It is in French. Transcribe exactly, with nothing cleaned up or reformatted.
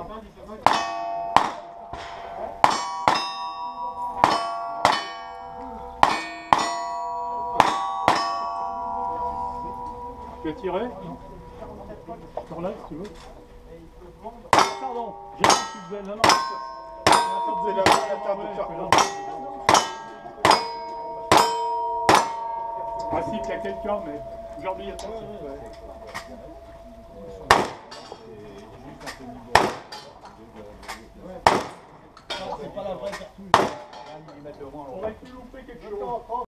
Tu as tiré? Non. Je te relève si tu veux. Pardon, j'ai dit que tu faisais. Non, non. C'est la table de carte. Ah si, qu'il y a quelqu'un, mais aujourd'hui il y a personne.